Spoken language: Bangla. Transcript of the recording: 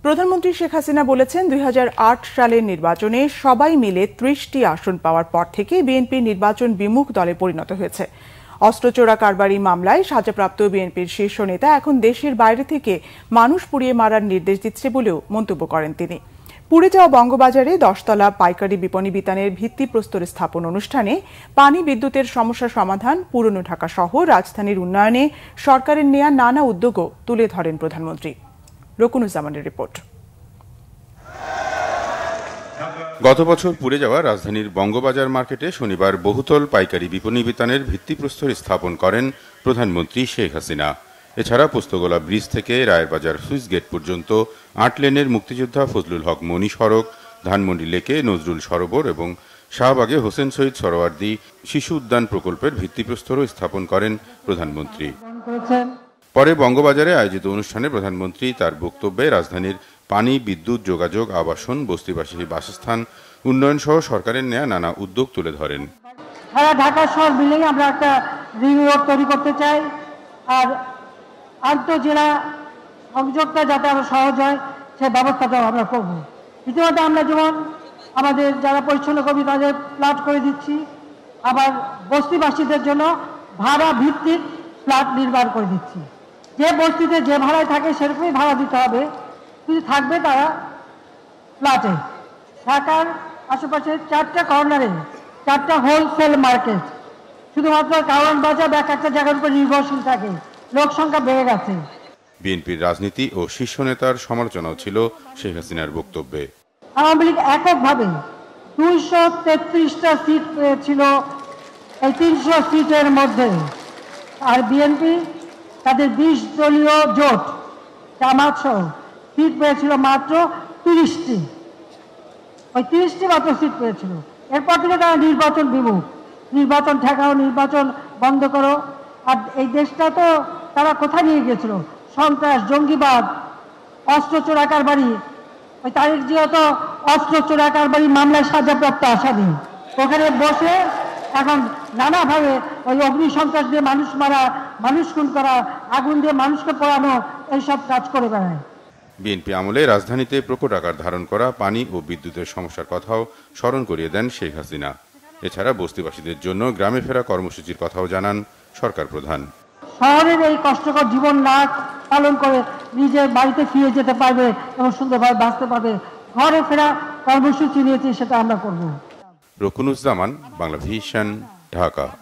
প্রধানমন্ত্রী শেখ হাসিনা বলেছেন ২০০৮ সালের নির্বাচনে সবাই মিলে ৩০টি আসন পাওয়ার পর থেকে বিএনপি নির্বাচন বিমুখ দলে পরিণত হয়েছে। অস্ত্র চোরা কারবারি মামলায় সাজাপ্রাপ্ত বিএনপির শীর্ষ নেতা এখন দেশের বাইরে থেকে মানুষ পুড়িয়ে মারার নির্দেশ দিচ্ছে বলেও মন্তব্য করেন তিনি। পুড়ে যাওয়া বঙ্গবাজারে ১০তলা পাইকারি বিপণী বিতানের ভিত্তিপ্রস্তর স্থাপন অনুষ্ঠানে পানি বিদ্যুতের সমস্যা সমাধান, পুরনো ঢাকা সহ রাজধানীর উন্নয়নে সরকারের নেয়া নানা উদ্যোগও তুলে ধরেন প্রধানমন্ত্রী। রকুনুজ্জামানের রিপোর্ট। গত বছর পুড়ে যাওয়া রাজধানীর বঙ্গবাজার মার্কেটে শনিবার বহুতল পাইকারি বিপণী বিতানের ভিত্তিপ্রস্তর স্থাপন করেন প্রধানমন্ত্রী শেখ হাসিনা। এছাড়া পোস্তগোলা ব্রিজ থেকে রায়েরবাজার সুইচ গেট পর্যন্ত ৮ লেনের মুক্তিযোদ্ধা ফজলুল হক মনি সড়ক, ধানমন্ডি লেকে নজরুল সরোবর এবং শাহবাগে হোসেন শহীদ সরোয়ার্দী শিশু উদ্যান প্রকল্পের ভিত্তিপ্রস্তরও স্থাপন করেন প্রধানমন্ত্রী। পরে বঙ্গবাজারে আয়োজিত অনুষ্ঠানে প্রধানমন্ত্রী তার বক্তব্যে রাজধানীর পানি, বিদ্যুৎ, যোগাযোগ, আবাসন, বস্তিবাসীর বাসস্থান উন্নয়ন সহ সরকারের নেয়া নানা উদ্যোগ তুলে ধরেন। সারা ঢাকা শহর মিলেই আমরা একটা রিং রোড তৈরি করতে চাই, আর আন্তঃজেলা সংযোগটা যাতে আরো সহজ হয় সে ব্যবস্থাটাও আমরা করব। ইতিমধ্যে আমরা যেমন আমাদের যারা পরিচ্ছন্ন কর্মী তাদের ফ্ল্যাট করে দিচ্ছি, আবার বস্তিবাসীদের জন্য ভাড়া ভিত্তিক ফ্ল্যাট নির্মাণ করে দিচ্ছি। যে বস্তিতে যে ভাড়ায় থাকে সেরকমই ভাড়া দিতে হবে, কিন্তু থাকবে তারা ফ্ল্যাটে। ঢাকার আশেপাশে 4টা কর্নারে 4টা হোলসেল মার্কেট, শুধুমাত্র কারণ বাজার এক একটা জায়গার উপর নির্ভরশীল থাকে, লোক সংখ্যা বেড়ে গেছে। বিএনপির রাজনীতি ও শীর্ষ নেতার সমালোচনাও ছিল শেখ হাসিনার বক্তব্যে। আওয়ামী লীগ এককভাবে 233টা সিট পেয়েছিল এই 300 সিটের মধ্যে, আর বিএনপি তাদের 20 দলীয় জোট জামাত সহ সিট পেয়েছিল মাত্র 30টি। ওই 30টি মাত্র সিট পেয়েছিল। এরপর থেকে তারা নির্বাচন বিমুখ, নির্বাচন ঠেকাও, নির্বাচন বন্ধ করো। আর এই দেশটা তো তারা কোথায় নিয়ে গিয়েছিল? সন্ত্রাস, জঙ্গিবাদ, অস্ত্র চোরা কারবারি। ওই তারিখ জিয়া তো অস্ত্র চোরা কারবারি মামলায় সাজাপ্রাপ্ত আসামি, ওখানে বসে এখন নানাভাবে ওই অগ্নি সন্ত্রাস দিয়ে মানুষ মারা, মানুষ খুন করা, আগুন দিয়ে মানুষকে পোড়ানো, এইসব কাজ করে বেড়ায়। বিএনপি আমলে রাজধানীতে প্রকট আকার ধারণ করা পানি ও বিদ্যুতের সমস্যার কথাও স্মরণ করিয়ে দেন শেখ হাসিনা। এছাড়া বস্তিবাসীদের জন্য গ্রামে ফেরা কর্মসূচির কথাও জানান সরকার প্রধান। শহরের এই কষ্টকর জীবন না পালন করে নিজের বাড়িতে ফিরে যেতে পারবে এবং সুন্দরভাবে বাঁচতে পারবে, ঘরে ফেরা কর্মসূচি নিয়েছি, সেটা আমরা করব। রকুনুজ্জামান, বাংলা ভিশন, ঢাকা।